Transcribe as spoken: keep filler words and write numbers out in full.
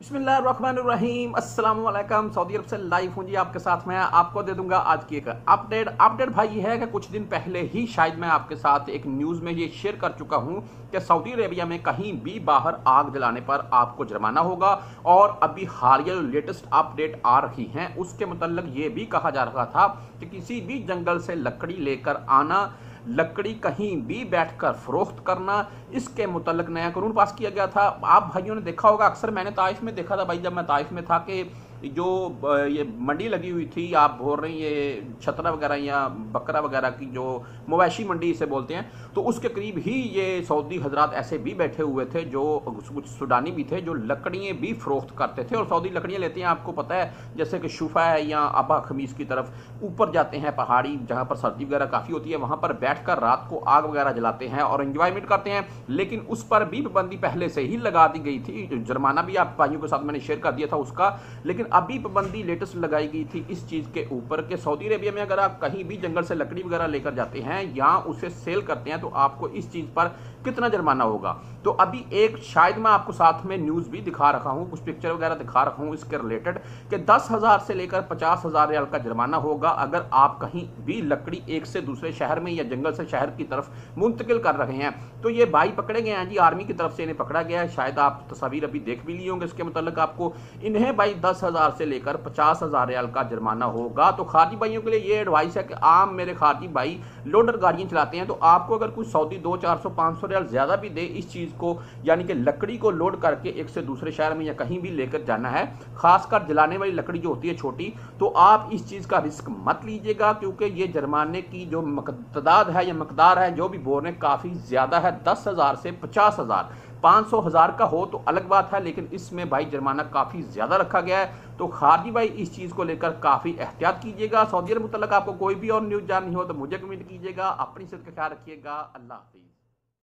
बिस्मिल्लाहिर्रहमानिर्रहीम अस्सलाम वालेकुम। सऊदी अरब से लाइव हूँ जी आपके साथ। मैं आपको दे दूंगा आज की एक अपडेट। अपडेट भाई ये है कि कुछ दिन पहले ही शायद मैं आपके साथ एक न्यूज़ में ये शेयर कर चुका हूँ कि सऊदी अरेबिया में कहीं भी बाहर आग जलाने पर आपको जुर्माना होगा। और अभी हालिया जो लेटेस्ट अपडेट आ रही हैं उसके मुतल्लिक ये भी कहा जा रहा था कि किसी भी जंगल से लकड़ी लेकर आना, लकड़ी कहीं भी बैठकर फरोख्त करना, इसके मुतल्लिक नया कानून पास किया गया था। आप भाइयों ने देखा होगा, अक्सर मैंने ताइफ में देखा था भाई, जब मैं ताइफ में था कि जो ये मंडी लगी हुई थी, आप बोल रही ये छतरा वगैरह या बकरा वगैरह की जो मवेशी मंडी इसे बोलते हैं, तो उसके करीब ही ये सऊदी हजरात ऐसे भी बैठे हुए थे जो कुछ सुडानी भी थे जो लकड़ियाँ भी फरोख्त करते थे। और सऊदी लकड़ियाँ लेते हैं, आपको पता है, जैसे कि शुफा है या अबा खमीस की तरफ ऊपर जाते हैं, पहाड़ी जहाँ पर सर्दी वगैरह काफ़ी होती है, वहाँ पर बैठकर रात को आग वगैरह जलाते हैं और एंजॉयमेंट करते हैं। लेकिन उस पर भी पाबंदी पहले से ही लगा दी गई थी, जुर्माना भी आप भाइयों के साथ मैंने शेयर कर दिया था उसका। लेकिन अभी पाबंदी लेटेस्ट लगाई गई थी इस चीज़ के ऊपर कि सऊदी अरेबिया में अगर आप कहीं भी जंगल से लकड़ी वगैरह लेकर जाते हैं या उसे सेल करते हैं तो आपको इस चीज़ पर कितना जुर्माना होगा। तो अभी एक शायद मैं आपको साथ में न्यूज़ भी दिखा रखा हूँ, कुछ पिक्चर वगैरह दिखा रखा हूँ इसके रिलेटेड कि दस हज़ार से लेकर पचास हज़ार रियाल का जुर्माना होगा अगर आप कहीं भी लकड़ी एक से दूसरे शहर में या जंगल से शहर की तरफ मुंतकिल कर रहे हैं। तो ये भाई पकड़े गए हैं जी, आर्मी की तरफ से इन्हें पकड़ा गया है। शायद आप तस्वीर अभी देख भी लिए होंगे इसके मुताबिक आपको। इन्हें भाई दस हज़ार से लेकर पचास हज़ार रियाल का जुर्माना होगा। तो खारजी भाइयों के लिए ये एडवाइस है कि आम मेरे खारजी भाई लोडर गाड़ियाँ चलाते हैं, तो आपको अगर कुछ सऊदी दो चार सौ पाँच सौ रियाल ज़्यादा भी दे इस चीज़ को, यानी कि लकड़ी को लोड करके एक से दूसरे शहर में या कहीं भी लेकर जाना है, खासकर जलाने वाली लकड़ी जो होती है छोटी, तो आप इस चीज़ का रिस्क मत लीजिएगा, क्योंकि ये जुर्माने की जो तादाद है या मकदार है जो भी बोल रहे हैं काफ़ी ज़्यादा है। दस हज़ार से पचास हज़ार पाँच सौ हज़ार का हो तो अलग बात है, लेकिन इसमें भाई जुर्माना काफ़ी ज़्यादा रखा गया है। तो खारजी भाई इस चीज़ को लेकर काफ़ी एहतियात कीजिएगा। सऊदी अरब मुतल्लिक आपको कोई भी और न्यूज़ जाननी हो तो मुझे कमेंट कीजिएगा। अपनी सेहत का ख्याल रखिएगा। अल्लाह हाफिज़।